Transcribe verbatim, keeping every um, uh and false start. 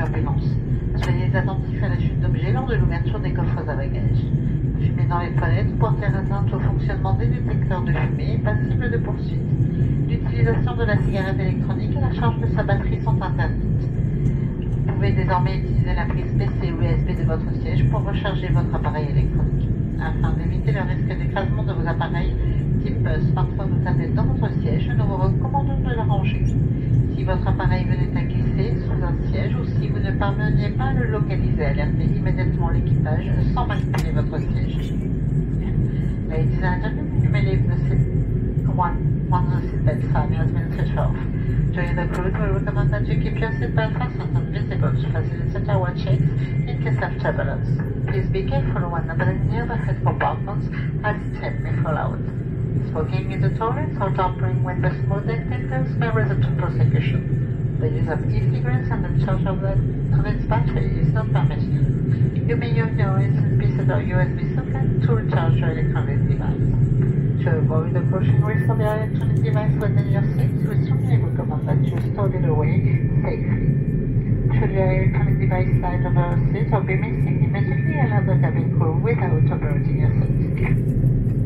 turbulences. Soyez attentifs à la chute d'objets lors de l'ouverture des coffres à bagages. Fumer dans les toilettes porter atteinte au fonctionnement des détecteurs de fumée est passible de poursuite. L'utilisation de la cigarette électronique et la charge de sa batterie sont interdites. Vous pouvez désormais utiliser la prise P C ou U S B de votre siège pour recharger votre appareil électronique. Afin d'éviter le risque d'écrasement de vos appareils, type smartphone ou tablette dans votre siège, nous vous recommandons de le ranger. Si votre appareil venait à glisser sous un siège ou si vous ne parveniez pas à le localiser, alertez immédiatement l'équipage sans manipuler votre siège. Ladies and gentlemen, you may leave the seat one, once the seatbelt sign has been switched off. During the cruise, we recommend that you keep your seatbelt fastened and visible to facilitate our checks in case of turbulence. Please be careful when opening the overhead compartments as tip may fall out. Smoking in the toilets or tampering with the smoke detectors may result in prosecution. The use of e-cigarettes and the charge of, the, of its battery is not permitted. You may use your U S B or U S B socket to recharge your electronic device. To avoid the crushing risk of your electronic device within your seat, we strongly recommend that you store it away safely. Should your electronic device slide over a seat or be missing, immediately alert the cabin crew without operating your seat.